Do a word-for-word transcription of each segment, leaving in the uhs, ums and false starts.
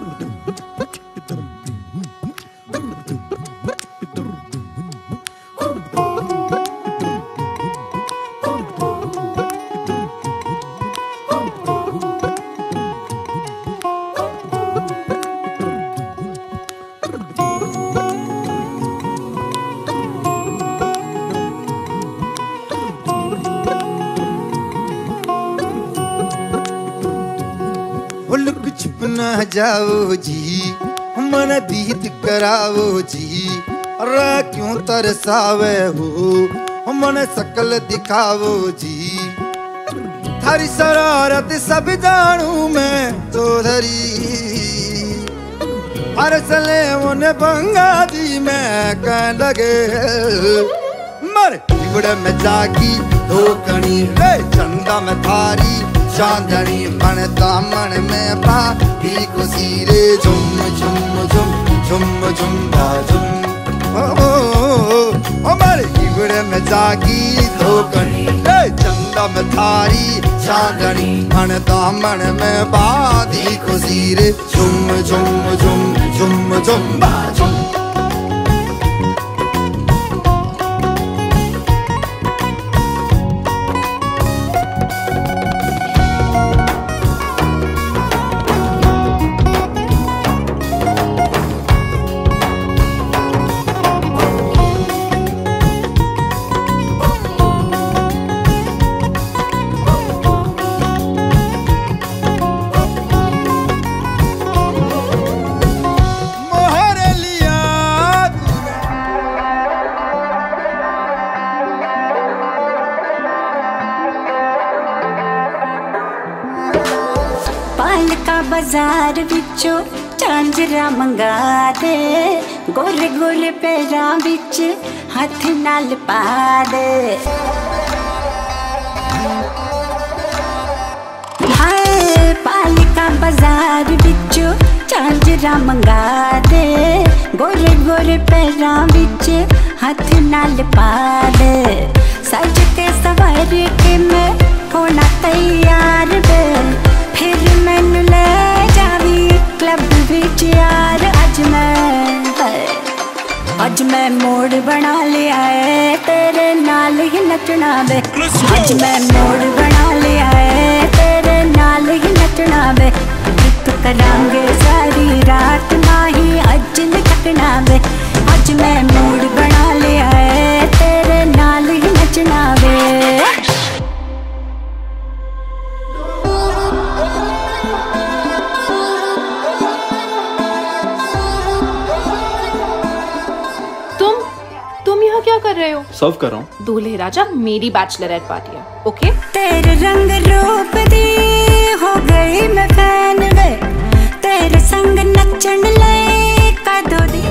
Look छुप ना जाओ जी, मन दीद कराओ जी, अरे क्यों तरसावे हो मन शकल दिखाओ जी। थारी शरारत सब जानू मैं चौधरी, हर सले उन्हें बंगा दी मैं कह लगे मर बिगड़ में जागी धोकनी रे चंदा में थारी चांदनी मन दामन में बाकी खुशी रे झुम झुम झुम झुम झुम झुम ओ ओ मारे बिगड़ में जागी धोकनी रे चंदा में थारी चांदनी मन दामन में बाकी खुशी रे झुम झुम झुम झुम झुम झुम। पालका बाजार विचों झांजरा मंगा दे, गोरे गोरे पैरां विच हथ नाल पा दे। हाय पालका बाजार विचों झांजरा मंगा दे, गोरे गोरे पैरां विच हथ नाल पा दे। सज के सवार के मैं होना तैयार वे, फिर मैनू ले जावी क्लब विच यार। अज मैं अज मैं मोड़ बना लिया है तेरे नाल ही नचना वे, अज मैं मोड़ बना लिया है तेरे नाल ही नचना वे। गीत करांगे सारी रात ना ही अज नहीं थकना वे, अज मैं मोड़ बना लिया है तेरे नाल ही नचना वे। क्या कर रहे हो? सर्व कर रहा हूँ। दूल्हे राजा मेरी बैचलरेट पार्टी है, ओके? तेरे रंग रूप दी हो गई मैं फैन वे, तेरे संग नचन ले कदों दी।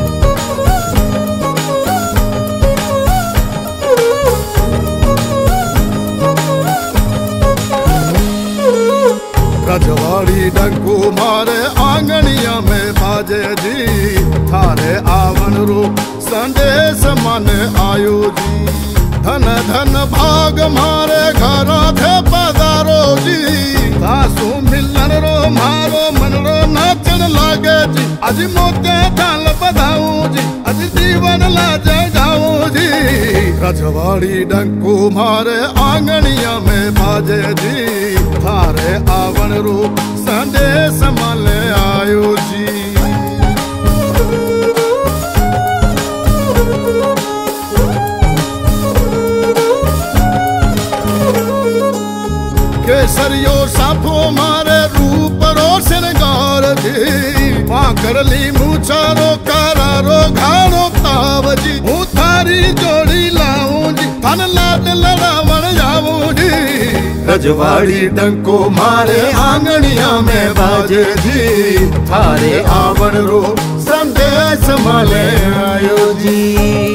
रजवाड़ी डंको मारे आंगनिया में बाजे जी, थारे आवन रूप संदेश मन आयो जी। धन धन भाग मारे घर थे पधारो जी, सासू मिलन रो मारो मन रो नाचन लागे जी। अज मोके थाल बधाऊं जी, अज जीवन लाजे जाऊं जी। रजवाड़ी डंको मारे आंगनिया में बाजे जी, थारे आवन रूप संदेश मन आयो जी। केसरियो साफो मारे रूप रो श्रृंगार जी, पाकड़ली मूछारो करारो घाड़ो ताव जी। हूँ थारी जोड़ी लाऊं जी, थन लाड लड़ावन जाऊं जी। रजवाड़ी डंको मारे आंगनिया में बाजे जी, थारे आवन रो संदेश माले आयो जी।